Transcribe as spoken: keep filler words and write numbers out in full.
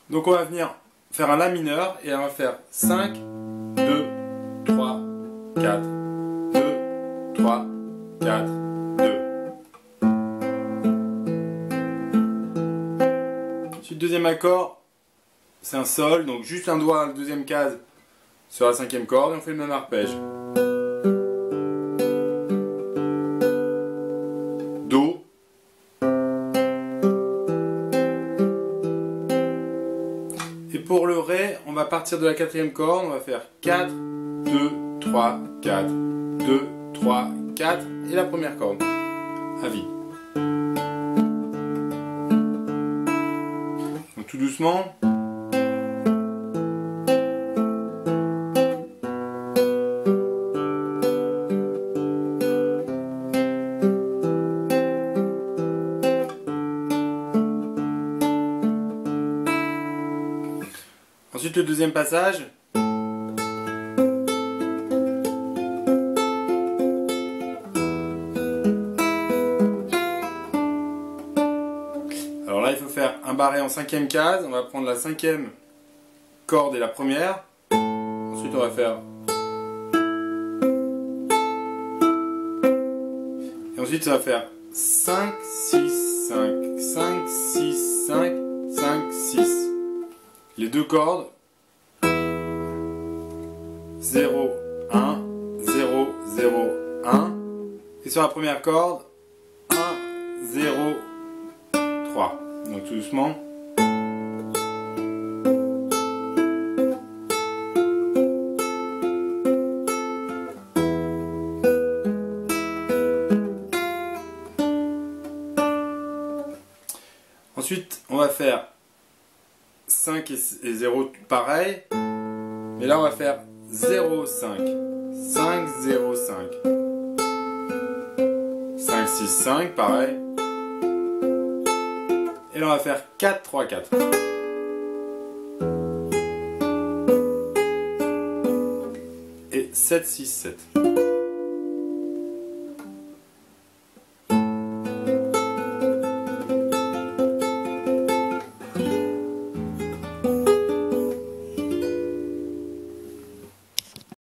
Donc on va venir faire un La mineur et on va faire cinq, deux, trois, quatre, deux, trois, quatre, deux. Ensuite, deuxième accord, c'est un Sol, donc juste un doigt à la deuxième case sur la cinquième corde et on fait le même arpège. Do. Et pour le Ré, on va partir de la quatrième corde, on va faire quatre, deux, trois, quatre, deux, trois, quatre et la première corde à vide. Donc tout doucement. Ensuite, le deuxième passage. Alors là, il faut faire un barré en cinquième case. On va prendre la cinquième corde et la première. Ensuite, on va faire... Et ensuite, ça va faire cinq, six, cinq, cinq, six, cinq, cinq, six. Les deux cordes. zéro, un, zéro, zéro, un. Et sur la première corde, un, zéro, trois. Donc tout doucement. Ensuite, on va faire cinq et zéro pareil. Mais là, on va faire zéro, cinq. cinq, zéro, cinq. cinq, six, cinq, pareil. Et là, on va faire quatre, trois, quatre. Et sept, six, sept.